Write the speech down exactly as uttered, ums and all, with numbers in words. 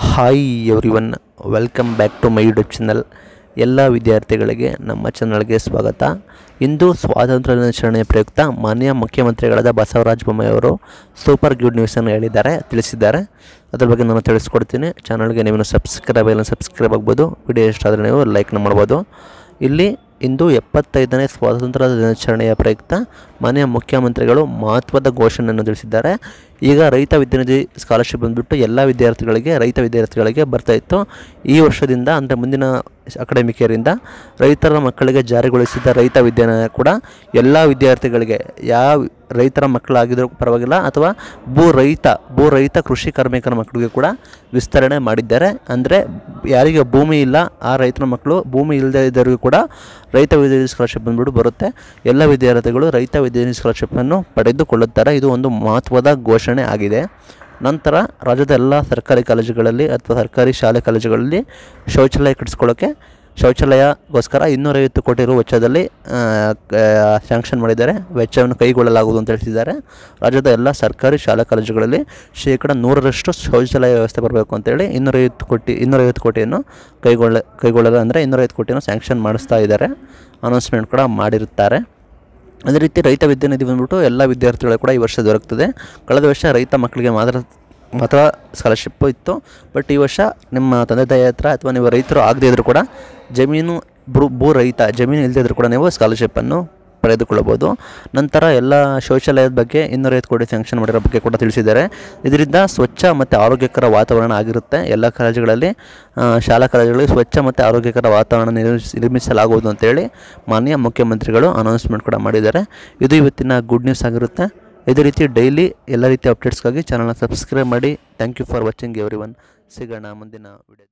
Hi everyone, welcome back to my YouTube channel. ಎಲ್ಲ ವಿದ್ಯಾರ್ಥಿಗಳಿಗೆ ನಮ್ಮ ಚಾನಲ್ಗೆ ಸ್ವಾಗತ. ಇಂದು ಸ್ವಾತಂತ್ರ್ಯ ದಿನಾಚರಣೆಯ ಪ್ರಯುಕ್ತ ಮಾನ್ಯ ಮುಖ್ಯಮಂತ್ರಿಗಳಾದ ಬಸವರಾಜ ಬೊಮ್ಮಾಯಿ ಅವರು ಸೂಪರ್ ಗುಡ್ ನ್ಯೂಸನ್ನು ಹೇಳಿದ್ದಾರೆ, ತಿಳಿಸಿದ್ದಾರೆ. ಅದ್ರ ಬಗ್ಗೆ ನಾನು ತಿಳಿಸ್ಕೊಡ್ತೀನಿ. ಚಾನಲ್ಗೆ ನೀವು ಸಬ್ಸ್ಕ್ರೈಬ್ ಇಲ್ಲ ಸಬ್ಸ್ಕ್ರೈಬ್ ಆಗ್ಬೋದು. ವಿಡಿಯೋ ಇಷ್ಟ ಆದರೆ ನೀವು ಲೈಕ್ನ ಮಾಡ್ಬೋದು. ಇಲ್ಲಿ ಇಂದು ಎಪ್ಪತ್ತೈದನೇ ಸ್ವಾತಂತ್ರ್ಯ ದಿನಾಚರಣೆಯ ಪ್ರಯುಕ್ತ ಮಾನ್ಯ ಮುಖ್ಯಮಂತ್ರಿಗಳು ಮಹತ್ವದ ಘೋಷಣೆಯನ್ನು ತಿಳಿಸಿದ್ದಾರೆ. ಈಗ ರೈತ ವಿದ್ಯಾನಿಧಿ ಸ್ಕಾಲರ್ಶಿಪ್ ಬಂದುಬಿಟ್ಟು ಎಲ್ಲ ವಿದ್ಯಾರ್ಥಿಗಳಿಗೆ ರೈತ ವಿದ್ಯಾರ್ಥಿಗಳಿಗೆ ಬರ್ತಾಯಿತ್ತು. ಈ ವರ್ಷದಿಂದ ಅಂದರೆ ಮುಂದಿನ ಅಕಾಡೆಮಿಕ್ ಇಯರಿಂದ ರೈತರ ಮಕ್ಕಳಿಗೆ ಜಾರಿಗೊಳಿಸಿದ ರೈತ ವಿದ್ಯಾನಿಧಿ ಕೂಡ ಎಲ್ಲ ವಿದ್ಯಾರ್ಥಿಗಳಿಗೆ, ಯಾವ ರೈತರ ಮಕ್ಕಳಾಗಿದ್ರೂ ಪರವಾಗಿಲ್ಲ ಅಥವಾ ಭೂ ರೈತ ಭೂ ರೈತ ಕೃಷಿ ಕಾರ್ಮಿಕರ ಮಕ್ಕಳಿಗೆ ಕೂಡ ವಿಸ್ತರಣೆ ಮಾಡಿದ್ದಾರೆ. ಅಂದರೆ ಯಾರಿಗೆ ಭೂಮಿ ಇಲ್ಲ ಆ ರೈತರ ಮಕ್ಕಳು, ಭೂಮಿ ಇಲ್ಲದೇ ಇದ್ದವರಿಗೂ ಕೂಡ ರೈತ ವಿದ್ಯಾನಿಧಿ ಸ್ಕಾಲರ್ಶಿಪ್ ಬಂದುಬಿಟ್ಟು ಬರುತ್ತೆ. ಎಲ್ಲ ವಿದ್ಯಾರ್ಥಿಗಳು ರೈತ ವಿದ್ಯಾನಿಧಿ ಸ್ಕಾಲರ್ಶಿಪ್ಪನ್ನು ಪಡೆದುಕೊಳ್ಳುತ್ತಾರೆ. ಇದು ಒಂದು ಮಹತ್ವದ ಘೋಷಣೆ ಆಗಿದೆ. ನಂತರ ರಾಜ್ಯದ ಎಲ್ಲ ಸರ್ಕಾರಿ ಕಾಲೇಜುಗಳಲ್ಲಿ ಅಥವಾ ಸರ್ಕಾರಿ ಶಾಲೆ ಕಾಲೇಜುಗಳಲ್ಲಿ ಶೌಚಾಲಯ ಕಟ್ಟಿಸ್ಕೊಳ್ಳೋಕ್ಕೆ ಶೌಚಾಲಯಕ್ಕೋಸ್ಕರ ಇನ್ನೂರೈವತ್ತು ಕೋಟಿ ರು ವೆಚ್ಚದಲ್ಲಿ ಸ್ಯಾಂಕ್ಷನ್ ಮಾಡಿದ್ದಾರೆ. ವೆಚ್ಚವನ್ನು ಕೈಗೊಳ್ಳಲಾಗುವುದು ಅಂತ ತಿಳಿಸಿದ್ದಾರೆ. ರಾಜ್ಯದ ಎಲ್ಲ ಸರ್ಕಾರಿ ಶಾಲಾ ಕಾಲೇಜುಗಳಲ್ಲಿ ಶೇಕಡ ನೂರರಷ್ಟು ಶೌಚಾಲಯ ವ್ಯವಸ್ಥೆ ಬರಬೇಕು ಅಂತೇಳಿ ಇನ್ನೂರೈವತ್ತು ಕೋಟಿ ಇನ್ನೂರೈವತ್ತು ಕೋಟಿಯನ್ನು ಕೈಗೊಳ್ಳ ಕೈಗೊಳ್ಳಲು ಅಂದರೆ ಇನ್ನೂರೈವತ್ತು ಕೋಟಿಯನ್ನು ಸ್ಯಾಂಕ್ಷನ್ ಮಾಡಿಸ್ತಾ ಇದ್ದಾರೆ. ಅನೌನ್ಸ್ಮೆಂಟ್ ಕೂಡ ಮಾಡಿರುತ್ತಾರೆ. ಅದೇ ರೀತಿ ರೈತ ವಿದ್ಯಾನಿಧಿ ಬಂದ್ಬಿಟ್ಟು ಎಲ್ಲ ವಿದ್ಯಾರ್ಥಿಗಳು ಕೂಡ ಈ ವರ್ಷ ದೊರಕ್ತದೆ. ಕಳೆದ ವರ್ಷ ರೈತ ಮಕ್ಕಳಿಗೆ ಮಾತ್ರ ಮಾತ್ರ ಸ್ಕಾಲರ್ಶಿಪ್ಪು ಇತ್ತು. ಬಟ್ ಈ ವರ್ಷ ನಿಮ್ಮ ತಂದೆ ತಾಯಿ ಹತ್ರ ಅಥವಾ ನೀವು ರೈತರು ಆಗದೇ ಇದ್ದರೂ ಕೂಡ ಜಮೀನು ಭೂ ಭೂ ರೈತ ಜಮೀನು ಇಲ್ಲದೇ ಇದ್ದರೂ ಕೂಡ ನೀವು ಸ್ಕಾಲರ್ಶಿಪ್ಪನ್ನು ಪಡೆದುಕೊಳ್ಳಬಹುದು. ನಂತರ ಎಲ್ಲ ಶೌಚಾಲಯದ ಬಗ್ಗೆ ಇನ್ನೂರೈವತ್ತು ಕೋಟಿ ಸ್ಯಾಂಕ್ಷನ್ ಮಾಡಿರೋ ಬಗ್ಗೆ ಕೂಡ ತಿಳಿಸಿದ್ದಾರೆ. ಇದರಿಂದ ಸ್ವಚ್ಛ ಮತ್ತು ಆರೋಗ್ಯಕರ ವಾತಾವರಣ ಆಗಿರುತ್ತೆ. ಎಲ್ಲ ಕಾಲೇಜುಗಳಲ್ಲಿ, ಶಾಲಾ ಕಾಲೇಜುಗಳಲ್ಲಿ ಸ್ವಚ್ಛ ಮತ್ತು ಆರೋಗ್ಯಕರ ವಾತಾವರಣ ನಿರ್ಮಿಸ್ ನಿರ್ಮಿಸಲಾಗುವುದು ಅಂತೇಳಿ ಮಾನ್ಯ ಮುಖ್ಯಮಂತ್ರಿಗಳು ಅನೌನ್ಸ್ಮೆಂಟ್ ಕೂಡ ಮಾಡಿದ್ದಾರೆ. ಇದು ಇವತ್ತಿನ ಗುಡ್ ನ್ಯೂಸ್ ಆಗಿರುತ್ತೆ. ಇದೇ ರೀತಿ ಡೈಲಿ ಎಲ್ಲ ರೀತಿಯ ಅಪ್ಡೇಟ್ಸ್ಗಾಗಿ ಚಾನಲ್ನ ಸಬ್ಸ್ಕ್ರೈಬ್ ಮಾಡಿ. Thank you for watching everyone. ಸಿಗೋಣ ಮುಂದಿನ ವಿಡಿಯೋ.